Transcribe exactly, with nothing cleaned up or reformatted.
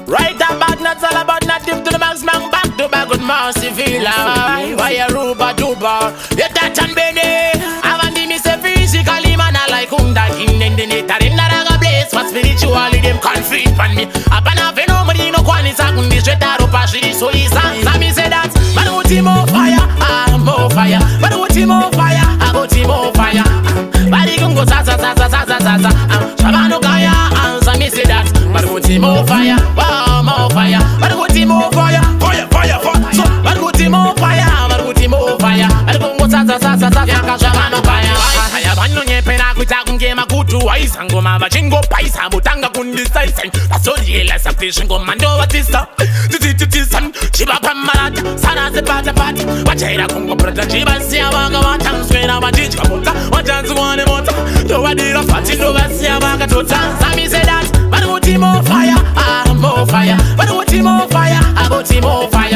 Right about nuts, all about nothing to the max, man. Back to back with mercy, feel like why a ruba duba. You touch and bene. I want me say physically, man. I like Hunda in the nature. In the place, but spiritually, them can't feed on me. Up and up, no money, no quantity. I'm going to straight out of Pashi. So listen, let me say that. Man, go team more fire, ah, more fire. Man, go team more fire, I go team more fire. Body can go sa sa sa sa sa sa sa sa. Shabano kaya, answer me say that. Man, go team more fire, wow, more fire. Man, go team more fire, fire, fire, fire. So, man, go team more fire, man, go team more fire. Man, go sa sa sa sa sa sa. Shabano kaya, kaya bano nye pena kuita kunge makutu waisa ngoma bachingo paisa butanga kundi saisen. That's all the less application go mando watista. Titi titi san chiba pamarata sana se pata pata. Wachera kungo prata chiba siya wanga watang swena wachichka mota. Wachanzu wane mota. Do wadira fati do siya wanga tota. Sami say that, but go team more fire, ah more fire. But go team more fire, I go team more fire.